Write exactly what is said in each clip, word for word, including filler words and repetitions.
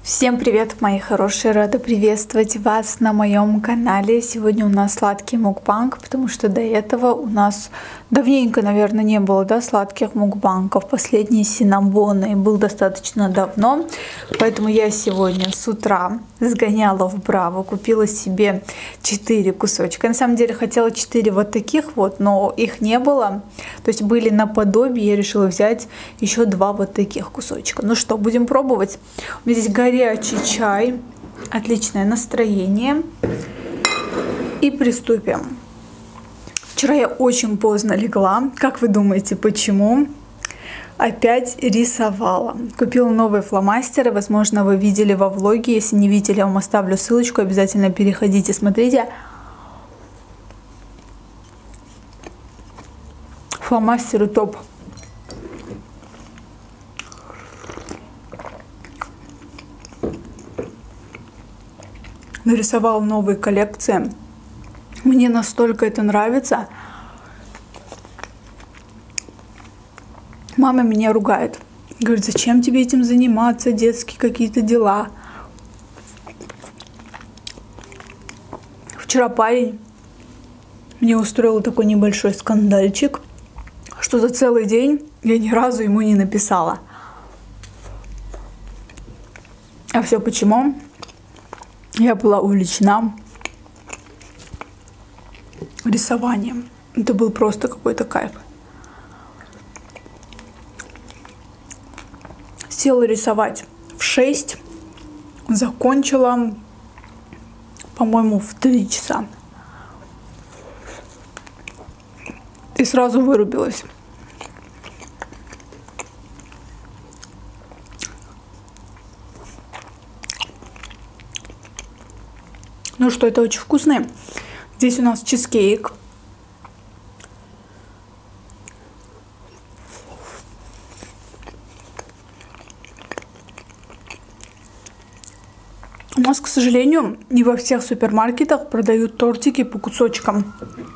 Всем привет, мои хорошие! Рада приветствовать вас на моем канале. Сегодня у нас сладкий мукбанг, потому что до этого у нас давненько, наверное, не было, да, сладких мукбангов. Последний синнабонный был достаточно давно, поэтому я сегодня с утра сгоняла в Браво, купила себе четыре кусочка. На самом деле хотела четыре вот таких вот, но их не было, то есть были наподобие. Я решила взять еще два вот таких кусочка. Ну что, будем пробовать. У меня здесь горячий Горячий чай, отличное настроение. И приступим. Вчера я очень поздно легла. Как вы думаете, почему? Опять рисовала. Купила новые фломастеры. Возможно, вы видели во влоге. Если не видели, я вам оставлю ссылочку. Обязательно переходите, смотрите. Фломастеры топ. Нарисовал новые коллекции. Мне настолько это нравится. Мама меня ругает. Говорит, зачем тебе этим заниматься, детские какие-то дела. Вчера парень мне устроил такой небольшой скандальчик, что за целый день я ни разу ему не написала. А все почему? Я была увлечена рисованием. Это был просто какой-то кайф. Села рисовать в шесть, закончила, по-моему, в три часа. И сразу вырубилась. Ну что, это очень вкусно. Здесь у нас чизкейк. У нас, к сожалению, не во всех супермаркетах продают тортики по кусочкам.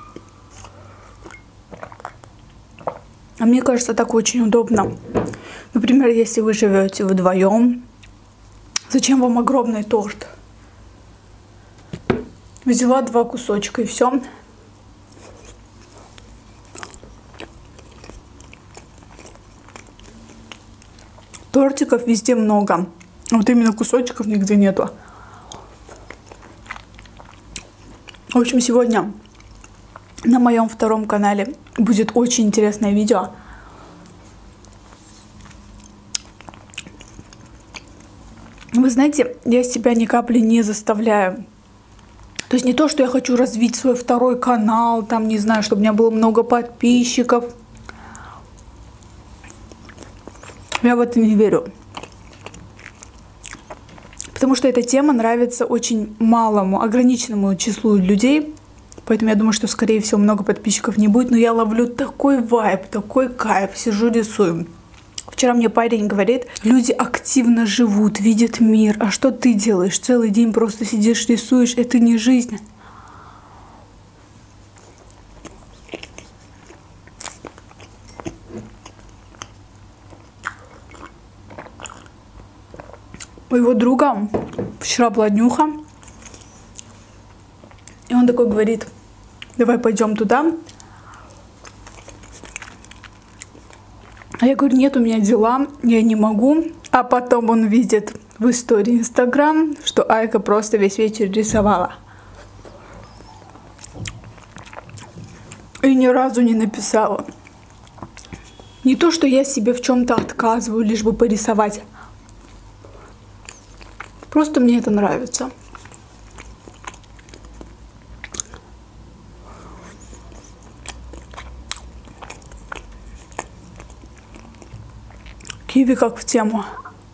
А мне кажется, так очень удобно. Например, если вы живете вдвоем, зачем вам огромный торт? Взяла два кусочка и все. Тортиков везде много. А вот именно кусочков нигде нету. В общем, сегодня на моем втором канале будет очень интересное видео. Вы знаете, я себя ни капли не заставляю. То есть не то, что я хочу развить свой второй канал, там, не знаю, чтобы у меня было много подписчиков. Я в это не верю. Потому что эта тема нравится очень малому, ограниченному числу людей. Поэтому я думаю, что, скорее всего, много подписчиков не будет. Но я ловлю такой вайб, такой кайф, сижу, рисую. Вчера мне парень говорит, люди активно живут, видят мир. А что ты делаешь? Целый день просто сидишь, рисуешь. Это не жизнь. У его друга вчера была днюха. И он такой говорит, давай пойдем туда. А я говорю, нет, у меня дела, я не могу. А потом он видит в истории Инстаграм, что Айка просто весь вечер рисовала. И ни разу не написала. Не то, что я себе в чем-то отказываю, лишь бы порисовать. Просто мне это нравится. Киви как в тему.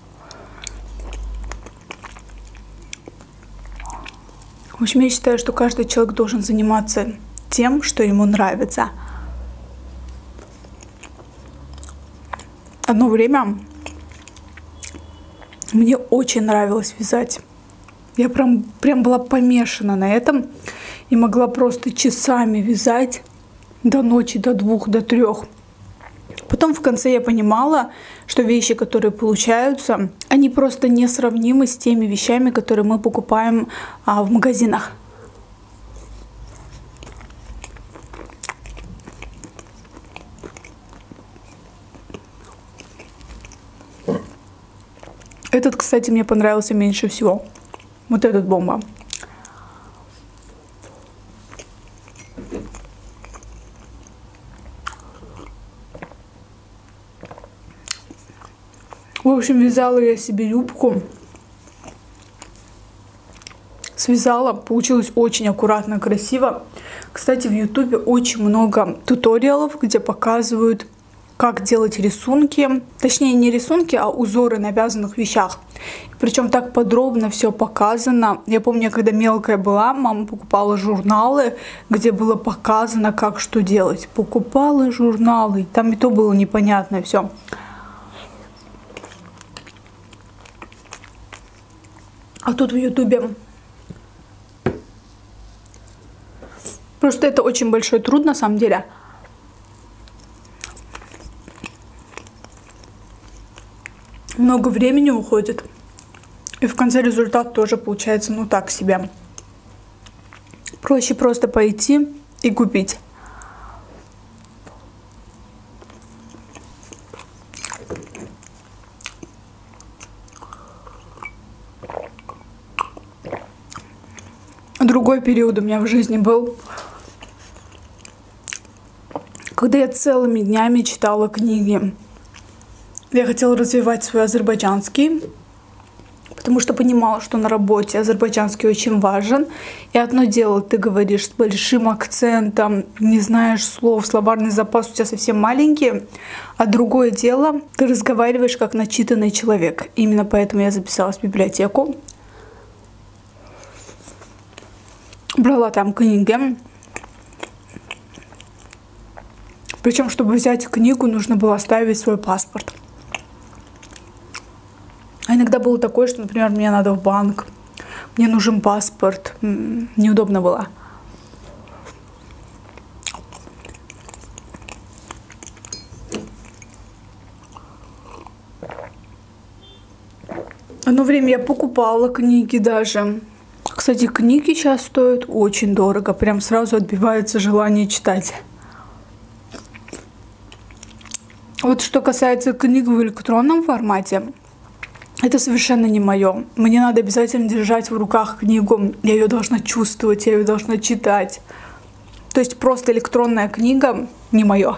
В общем, я считаю, что каждый человек должен заниматься тем, что ему нравится. Одно время мне очень нравилось вязать. Я прям, прям была помешана на этом и могла просто часами вязать до ночи, до двух, до трех. Потом в конце я понимала, что вещи, которые получаются, они просто несравнимы с теми вещами, которые мы покупаем а, в магазинах. Этот, кстати, мне понравился меньше всего. Вот этот бомба. В общем, вязала я себе юбку. Связала, получилось очень аккуратно, красиво. Кстати, в ютубе очень много туториалов, где показывают, как делать рисунки. Точнее, не рисунки, а узоры на вязаных вещах. Причем так подробно все показано. Я помню, когда мелкая была, мама покупала журналы, где было показано, как что делать. Покупала журналы, там и то было непонятно все. А тут в ютубе просто это очень большой труд на самом деле. Много времени уходит. И в конце результат тоже получается ну так себе. Проще просто пойти и купить. Другой период у меня в жизни был, когда я целыми днями читала книги. Я хотела развивать свой азербайджанский, потому что понимала, что на работе азербайджанский очень важен. И одно дело, ты говоришь с большим акцентом, не знаешь слов, словарный запас у тебя совсем маленький. А другое дело, ты разговариваешь как начитанный человек. Именно поэтому я записалась в библиотеку. Брала там книги. Причем, чтобы взять книгу, нужно было оставить свой паспорт. А иногда было такое, что, например, мне надо в банк, мне нужен паспорт. Неудобно было. Одно время я покупала книги даже. Кстати, книги сейчас стоят очень дорого. Прям сразу отбивается желание читать. Вот что касается книг в электронном формате, это совершенно не мое. Мне надо обязательно держать в руках книгу. Я ее должна чувствовать, я ее должна читать. То есть просто электронная книга не мое.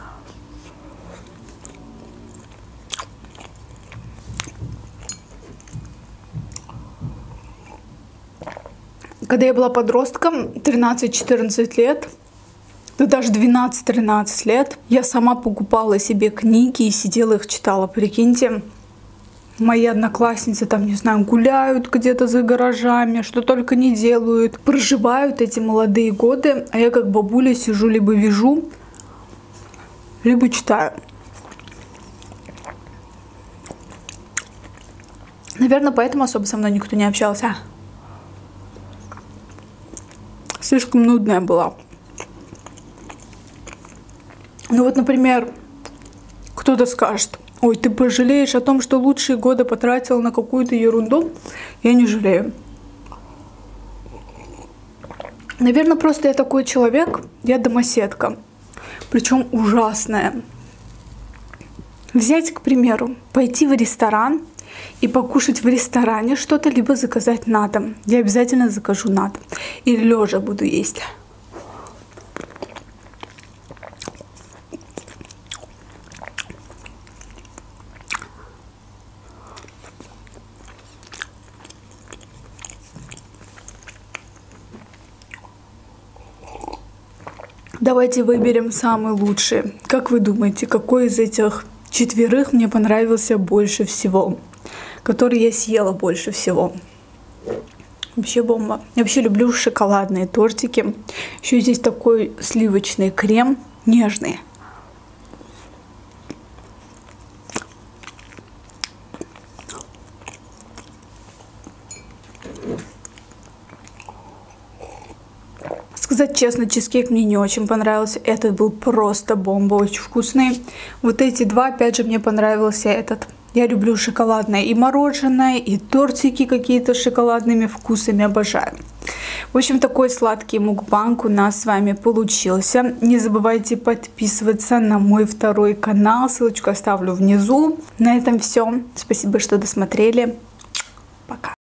Когда я была подростком, тринадцать-четырнадцать лет, да даже двенадцать-тринадцать лет, я сама покупала себе книги и сидела их читала. Прикиньте, мои одноклассницы там, не знаю, гуляют где-то за гаражами, что только не делают, проживают эти молодые годы, а я как бабуля сижу, либо вяжу, либо читаю. Наверное, поэтому особо со мной никто не общался. Слишком нудная была. Ну вот, например, кто-то скажет: ой, ты пожалеешь о том, что лучшие годы потратила на какую-то ерунду? Я не жалею. Наверное, просто я такой человек, я домоседка. Причем ужасная. Взять, к примеру, пойти в ресторан и покушать в ресторане что-то, либо заказать на дом. Я обязательно закажу на дом. Или лежа буду есть. Давайте выберем самый лучший. Как вы думаете, какой из этих четверых мне понравился больше всего? Который я съела больше всего? Вообще бомба. Я вообще люблю шоколадные тортики. Еще здесь такой сливочный крем, нежный. сказать честно, чизкейк мне не очень понравился. Этот был просто бомба, очень вкусный. Вот эти два, опять же, мне понравился этот. Я люблю шоколадное и мороженое, и тортики какие-то с шоколадными вкусами, обожаю. В общем, такой сладкий мукбанг у нас с вами получился. Не забывайте подписываться на мой второй канал, ссылочку оставлю внизу. На этом все. Спасибо, что досмотрели. Пока.